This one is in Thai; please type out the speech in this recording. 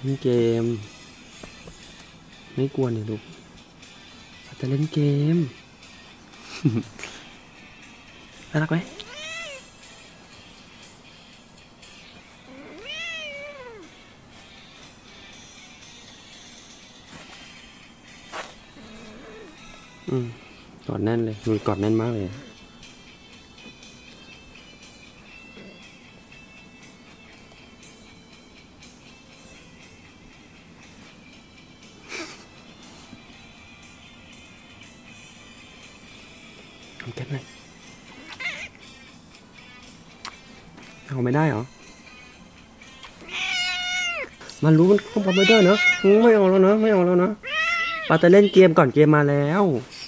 เล่นเกมไม่กวนเนี่ยลูกจะเล่นเกม น่ารักไหมกอดแน่นเลยดูกอดแน่นมากเลยแก้มเลยเอาไม่ได้เหรอมันรู้มันต้องทำไม่ได้เนอะไม่เอาแล้วนะไม่เอาแล้วนะปาจะเล่นเกมก่อนเกมมาแล้ว